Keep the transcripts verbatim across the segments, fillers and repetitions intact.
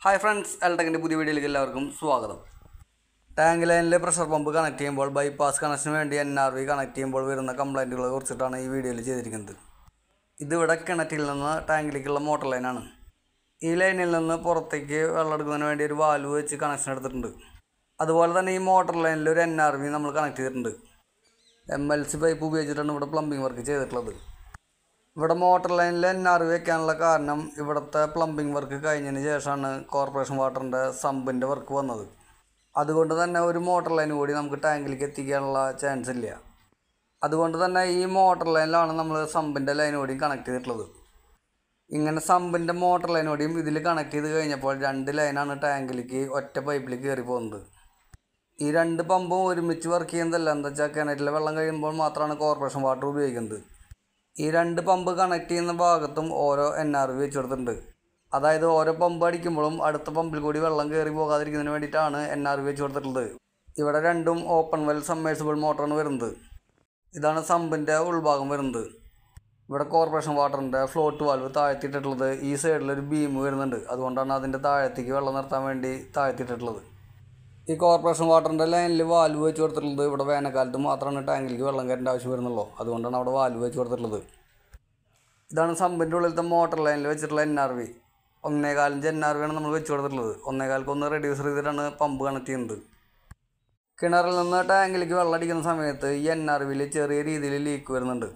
Hi friends, എൽടെക്കിൻ്റെ പുതിയ വീഡിയോയിലേക്ക് എല്ലാവർക്കും സ്വാഗതം. ടാങ്ക് ലൈനിലെ പ്രഷർ പമ്പ് കണക്ട് ചെയ്യുമ്പോൾ ബൈപ്പാസ് കണക്ഷന് വേണ്ടി എൻ ആർ വി കണക്ട് ചെയ്യുമ്പോൾ വരുന്ന കംപ്ലൈൻറ്റുകളെ കുറിച്ചിട്ടാണ് ഈ വീഡിയോയിൽ ചെയ്തിരിക്കുന്നത്. ഇതിവിടെ കിണറ്റിൽ നിന്ന് ടാങ്കിലേക്കുള്ള മോട്ടർ ലൈനാണ്. ഈ ലൈനിൽ നിന്ന് പുറത്തേക്ക് വെള്ളം എടുക്കുന്നതിന് വേണ്ടി ഒരു വാൽവ് വെച്ച് കണക്ഷൻ എടുത്തിട്ടുണ്ട്. അതുപോലെ തന്നെ ഈ മോട്ടർ ലൈനിൽ ഒരു എൻ ആർ വി നമ്മൾ കണക്ട് ചെയ്തിട്ടുണ്ട്. എം എൽ സി പൈപ്പ് ഉപയോഗിച്ചിട്ടാണ് ഇവിടെ പ്ലംബിംഗ് വർക്ക് ചെയ്തിട്ടുള്ളത്. ഇവിടെ മോട്ടർ ലൈനിൽ എൻ ആർ വി വയ്ക്കാനുള്ള കാരണം ഇവിടുത്തെ പ്ലംബിംഗ് വർക്ക് കഴിഞ്ഞതിന് ശേഷമാണ് കോർപ്പറേഷൻ വാട്ടറിൻ്റെ സമ്പിൻ്റെ വർക്ക് വന്നത്. അതുകൊണ്ട് തന്നെ ഒരു മോട്ടർ ലൈൻ കൂടി നമുക്ക് ടാങ്കിലേക്ക് എത്തിക്കാനുള്ള ചാൻസ് ഇല്ല. അതുകൊണ്ട് തന്നെ ഈ മോട്ടർ ലൈനിലാണ് നമ്മൾ സമ്പിൻ്റെ ലൈനോടെയും കണക്ട് ചെയ്തിട്ടുള്ളത്. ഇങ്ങനെ സമ്പിൻ്റെ മോട്ടർ ലൈനോടെയും ഇതിൽ കണക്ട് ചെയ്ത് കഴിഞ്ഞപ്പോൾ രണ്ട് ലൈനാണ് ടാങ്കിലേക്ക് ഒറ്റ പൈപ്പിലേക്ക് കയറി പോകുന്നത്. ഈ രണ്ട് പമ്പും ഒരുമിച്ച് വർക്ക് ചെയ്യുന്നതല്ല. എന്താ വെച്ചാൽ കിണറ്റിലെ വെള്ളം കഴിയുമ്പോൾ മാത്രമാണ് കോർപ്പറേഷൻ വാട്ടർ ഉപയോഗിക്കുന്നത്. ഈ രണ്ട് പമ്പ് കണക്ട് ചെയ്യുന്ന ഭാഗത്തും ഓരോ എൻ ആർ വി വെച്ച് കൊടുത്തിട്ടുണ്ട്. അതായത് ഓരോ പമ്പ് അടിക്കുമ്പോഴും അടുത്ത പമ്പിൽ കൂടി വെള്ളം കയറി പോകാതിരിക്കുന്നതിന് വേണ്ടിയിട്ടാണ് എൻ ആർ വി വെച്ച് കൊടുത്തിട്ടുള്ളത്. ഇവിടെ രണ്ടും ഓപ്പൺ വെൽ സബ്മേഴ്സിബിൾ മോട്ടറാണ് വരുന്നത്. ഇതാണ് സമ്പിൻ്റെ ഉൾഭാഗം വരുന്നത്. ഇവിടെ കോർപ്പറേഷൻ വാട്ടറിൻ്റെ ഫ്ലോട്ട് വാൽവ് താഴ്ത്തിയിട്ടിട്ടുള്ളത്. ഈ സൈഡിലൊരു ബീം വരുന്നുണ്ട്. അതുകൊണ്ടാണ് അതിൻ്റെ താഴത്തേക്ക് വെള്ളം നിർത്താൻ വേണ്ടി താഴ്ത്തിയിട്ടിട്ടുള്ളത്. ഈ കോർപ്പറേഷൻ വാട്ടറിൻ്റെ ലൈനിൽ വാൽവ് വെച്ച് കൊടുത്തിട്ടുള്ളത് ഇവിടെ വേനൽക്കാലത്ത് മാത്രമാണ് ടാങ്കിലേക്ക് വെള്ളം കയറേണ്ട ആവശ്യം വരുന്നുള്ളൂ. അതുകൊണ്ടാണ് അവിടെ വാൽവ് വെച്ച് കൊടുത്തിട്ടുള്ളത്. ഇതാണ് സമ്പിൻ്റെ ഉള്ളിലത്തെ മോട്ടർ ലൈനിൽ വെച്ചിട്ടുള്ള എൻ ആർ വി. ഒന്നേകാലിഞ്ച് എൻ ആർ വി ആണ് നമ്മൾ വെച്ച് കൊടുത്തിട്ടുള്ളത്. ഒന്നേകാൽക്ക് ഒന്ന് റെഡ്യൂസർ ചെയ്തിട്ടാണ് പമ്പ് കണക്ട് ചെയ്യുന്നത്. കിണറിൽ നിന്ന് ടാങ്കിലേക്ക് വെള്ളം അടിക്കുന്ന സമയത്ത് ഈ എൻ ആർ വിയിൽ ചെറിയ രീതിയിൽ ലീക്ക് വരുന്നുണ്ട്.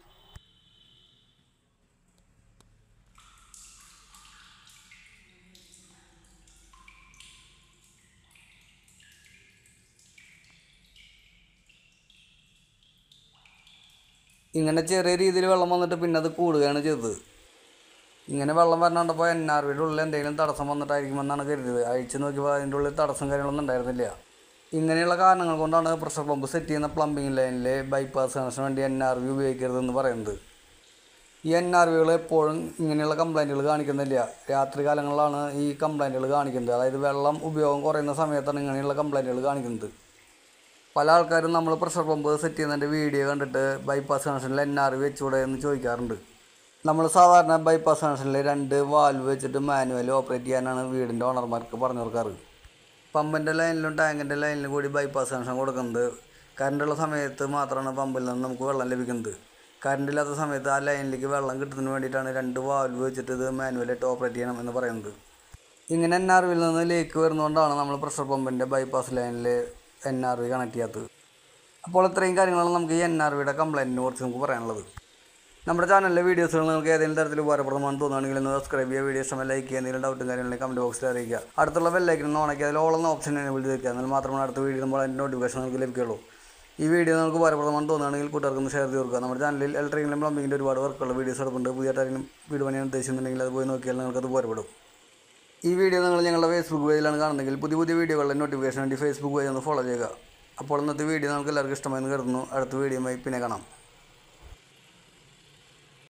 ഇങ്ങനെ ചെറിയ രീതിയിൽ വെള്ളം വന്നിട്ട് പിന്നെ അത് കൂടുകയാണ് ചെയ്തത്. ഇങ്ങനെ വെള്ളം വരണണ്ടപ്പോൾ എൻ ആർ വിയുടെ ഉള്ളിൽ എന്തെങ്കിലും തടസ്സം വന്നിട്ടായിരിക്കുമെന്നാണ് കരുതിയത്. അഴിച്ച് നോക്കിയപ്പോൾ അതിൻ്റെ ഉള്ളിൽ തടസ്സം കാര്യങ്ങളൊന്നും ഉണ്ടായിരുന്നില്ല. ഇങ്ങനെയുള്ള കാരണങ്ങൾ കൊണ്ടാണ് പ്രഷർ പമ്പ് സെറ്റ് ചെയ്യുന്ന പ്ലംബിംഗ് ലൈനിൽ ബൈപ്പാസ് കണക്ഷന് വേണ്ടി എൻ ആർ വി ഉപയോഗിക്കരുതെന്ന് പറയുന്നത്. ഈ എൻ ആർ വികൾ എപ്പോഴും ഇങ്ങനെയുള്ള കംപ്ലൈൻറ്റുകൾ കാണിക്കുന്നില്ല. രാത്രി കാലങ്ങളിലാണ് ഈ കംപ്ലൈൻറ്റുകൾ കാണിക്കുന്നത്. അതായത് വെള്ളം ഉപയോഗം കുറയുന്ന സമയത്താണ് ഇങ്ങനെയുള്ള കംപ്ലൈൻറ്റുകൾ കാണിക്കുന്നത്. പല ആൾക്കാരും നമ്മൾ പ്രഷർ പമ്പ് സെറ്റ് ചെയ്യുന്നതിൻ്റെ വീഡിയോ കണ്ടിട്ട് ബൈപ്പാസ് കണക്ഷനിൽ എൻ ആർ വി വെച്ചുകൂടെ എന്ന് ചോദിക്കാറുണ്ട്. നമ്മൾ സാധാരണ ബൈപ്പാസ് കണക്ഷനിൽ രണ്ട് വാൽവ് വെച്ചിട്ട് മാനുവലി ഓപ്പറേറ്റ് ചെയ്യാനാണ് വീടിൻ്റെ ഓണർമാർക്ക് പറഞ്ഞു കൊടുക്കാറ്. പമ്പിൻ്റെ ലൈനിലും ടാങ്കിൻ്റെ ലൈനിലും കൂടി ബൈപ്പാസ് കണക്ഷൻ കൊടുക്കുന്നത് കറണ്ടുള്ള സമയത്ത് മാത്രമാണ് പമ്പിൽ നിന്ന് നമുക്ക് വെള്ളം ലഭിക്കുന്നത്. കറണ്ടില്ലാത്ത സമയത്ത് ആ ലൈനിലേക്ക് വെള്ളം കിട്ടുന്നതിന് വേണ്ടിയിട്ടാണ് രണ്ട് വാൽവ് വെച്ചിട്ട് ഇത് മാനുവലായിട്ട് ഓപ്പറേറ്റ് ചെയ്യണം എന്ന് പറയുന്നത്. ഇങ്ങനെ എൻ ആർ വിയിൽ നിന്ന് ലീക്ക് വരുന്നതുകൊണ്ടാണ് നമ്മൾ പ്രഷർ പമ്പിൻ്റെ ബൈപ്പാസ് ലൈനിൽ എൻ ആർ വി കണക്ട് ചെയ്യാത്തത്. അപ്പോൾ ഇത്രയും കാര്യങ്ങളാണ് നമുക്ക് ഈ എൻ ആർ വിയുടെ കംപ്ലൈൻറ്റിനെ കുറിച്ച് നമുക്ക് പറയാനുള്ളത്. നമ്മുടെ ചാനലിലെ വീഡിയോസുകൾ നിങ്ങൾക്ക് ഏതെങ്കിലും തരത്തിൽ ഉപകാരപ്രദമാണെന്ന് തോന്നുകയാണെങ്കിൽ ഒന്ന് സബ്സ്ക്രൈബ് ചെയ്യുക. വീഡിയോ ഇഷ്ടമായി ലൈക്ക് ചെയ്യുക. എന്തെങ്കിലും ഡൗട്ടും കാര്യങ്ങളെങ്കിൽ കമൻറ്റ് ബോക്സിൽ അറിയിക്കുക. അടുത്തുള്ള ബെല്ലൈക്കൻ ഒന്ന് ഓണാക്കി അതിൽ ഓൾ എന്ന ഓപ്ഷൻ എനേബിൾ ചെയ്ത് വെക്കുക. എന്നാൽ മാത്രമാണ് അടുത്ത വീഡിയോ നമ്മൾ അതിൻ്റെ നോട്ടിഫിക്കേഷൻ നിങ്ങൾക്ക് ലഭിക്കുകയുള്ളൂ. ഈ വീഡിയോ നിങ്ങൾക്ക് ഉപകാരപ്രദമാണെന്ന് തോന്നുകയാണെങ്കിൽ കൂട്ടുകാർക്കൊന്ന് ഷെയർ ചെയ്ത് കൊടുക്കുക. നമ്മുടെ ചാനലിൽ ഇലക്ട്രിക്കലും പ്ലംബിങ്ങിൻ്റെ ഒരുപാട് വർക്കുള്ള വീഡിയോസ് എടുക്കുന്നുണ്ട്. പുതിയതായിട്ടും വീഡിയോ പണിയാൻ ഉദ്ദേശിക്കുന്നുണ്ടെങ്കിൽ അത് പോയി നോക്കിയാൽ നിങ്ങൾക്ക് അത് ഉപകാരപ്പെടും. ഈ വീഡിയോ നിങ്ങൾ ഞങ്ങളുടെ ഫേസ്ബുക്ക് പേജിലാണ് കാണുന്നതെങ്കിൽ പുതിയ പുതിയ വീഡിയോകളുടെ നോട്ടിഫിക്കേഷൻ വേണ്ടി ഫേസ്ബുക്ക് പേജ് ഒന്ന് ഫോളോ ചെയ്യുക. അപ്പോൾ ഇന്നത്തെ വീഡിയോ നമുക്ക് എല്ലാവർക്കും ഇഷ്ടമായെന്ന് കരുതുന്നു. അടുത്ത വീഡിയോയുമായി പിന്നെ കാണാം.